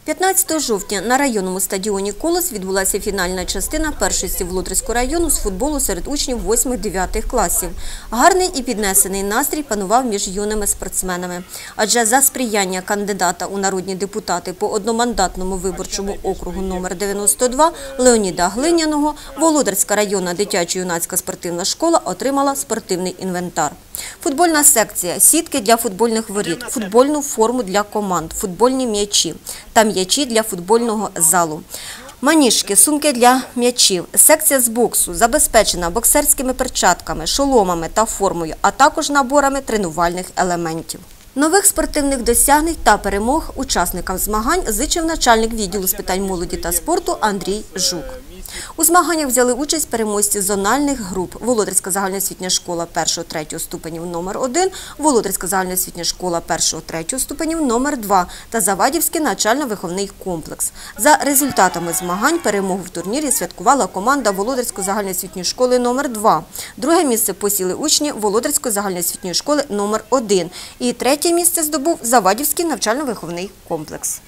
15 жовтня на районному стадіоні «Колос» відбулася фінальна частина першості Володарського району з футболу серед учнів 8-9 класів. Гарний і піднесений настрій панував між юними спортсменами. Адже за сприяння кандидата у народні депутати по одномандатному виборчому округу номер 92 Леоніда Глиняного Володарська районна дитячо-юнацька спортивна школа отримала спортивний інвентар. Футбольна секція, сітки для футбольних воріт, футбольну форму для команд, футбольні м'ячі та м'ячі для футбольного залу. Маніжки, сумки для м'ячів, секція з боксу забезпечена боксерськими перчатками, шоломами та формою, а також наборами тренувальних елементів. Нових спортивних досягнень та перемог учасникам змагань зичив начальник відділу з питань молоді та спорту Андрій Жук. У змаганнях взяли участь переможці зональних груп Володарська загальноосвітня школа 1-3 ступенів номер 1, Володарська загальноосвітня школа 1-3 ступенів номер 2 та Завадівський навчально-виховний комплекс. За результатами змагань перемогу в турнірі святкувала команда Володарської загальноосвітньої школи номер 2. Друге місце посіли учні Володарської загальноосвітньої школи номер 1 і третє місце здобув Завадівський навчально-виховний комплекс.